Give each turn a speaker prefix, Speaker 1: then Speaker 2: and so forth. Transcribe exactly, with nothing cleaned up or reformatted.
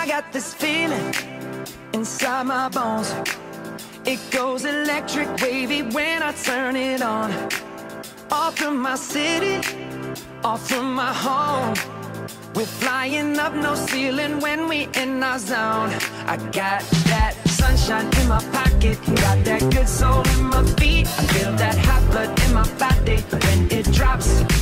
Speaker 1: I got this feeling inside my bones. It goes electric wavy when I turn it on. Off from my city, off from my home. We're flying up, no ceiling when we in our zone. I got that sunshine in my pocket, got that good soul in my feet. I feel that hot blood in my body when it drops.